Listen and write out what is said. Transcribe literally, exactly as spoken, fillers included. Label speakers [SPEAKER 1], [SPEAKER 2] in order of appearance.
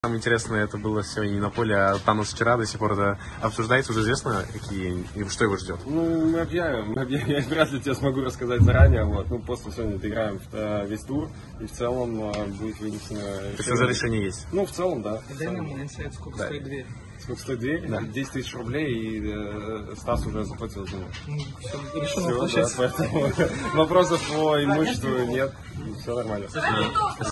[SPEAKER 1] Самое интересное это было сегодня не на поле, а Танос вчера до сих пор это обсуждается, уже известно, какие, и что его ждет?
[SPEAKER 2] Ну, мы объявим, мы объявим, я вряд ли тебе смогу рассказать заранее, вот, ну, после сегодня доиграем в, э, весь тур, и в целом э, будет вынесено решение.
[SPEAKER 1] То есть уже решение есть?
[SPEAKER 2] Ну, в целом, да.
[SPEAKER 3] Дай нам инсайт, сколько
[SPEAKER 2] Да.
[SPEAKER 3] стоит дверь.
[SPEAKER 2] Сколько стоит дверь?
[SPEAKER 1] Да.
[SPEAKER 2] десять тысяч рублей, и э, Стас уже заплатил за него.
[SPEAKER 3] Ну, все, решено,
[SPEAKER 2] Все, да,
[SPEAKER 3] получается.
[SPEAKER 2] поэтому вопросов по имуществу нет, все нормально.